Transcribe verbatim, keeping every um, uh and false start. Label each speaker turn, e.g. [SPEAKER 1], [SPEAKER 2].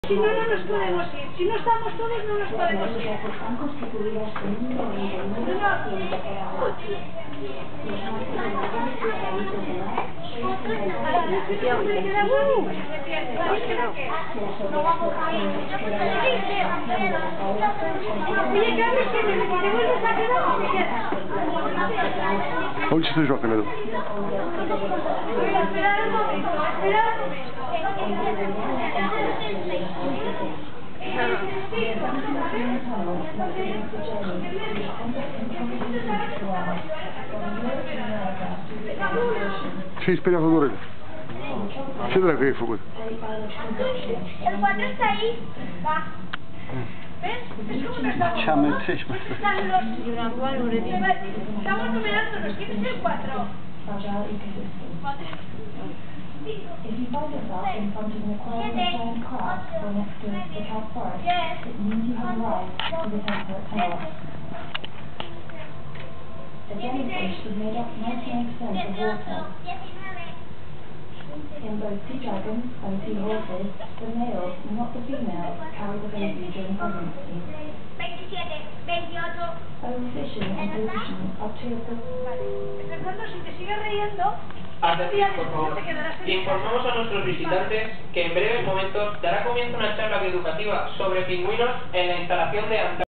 [SPEAKER 1] Si no, no nos podemos ir. Si no estamos todos, no nos podemos ir. No vamos a ir. Oye, Carlos, que te vuelves a quedar o te quedas.
[SPEAKER 2] Onde você joga, Leandro?
[SPEAKER 1] Esperar un momento, esperar un momento.
[SPEAKER 2] Sì, speriamo con l'orella. C'è da che fu quello?
[SPEAKER 1] El cuatro está ahí. Va. ¿Ves? Es como no estamos.
[SPEAKER 2] Facciamo il tre, ma...
[SPEAKER 1] Están los... Estamos numerándonos. ¿Quién es el cuatro?
[SPEAKER 3] If you find yourself in front of an aquarium-designed craft or next to the South Forest, it means you have arrived to the temperate tower. The jellyfish is made up ninety-nine percent of water. In both sea dragons and sea horses, the males, not the females, carry the baby during pregnancy. Overfishing and pollution are two of the...
[SPEAKER 1] Fernando, si te sigues riendo...
[SPEAKER 4] Atención, por favor. Informamos a nuestros visitantes que en breves momentos dará comienzo una charla educativa sobre pingüinos en la instalación de Antarctica.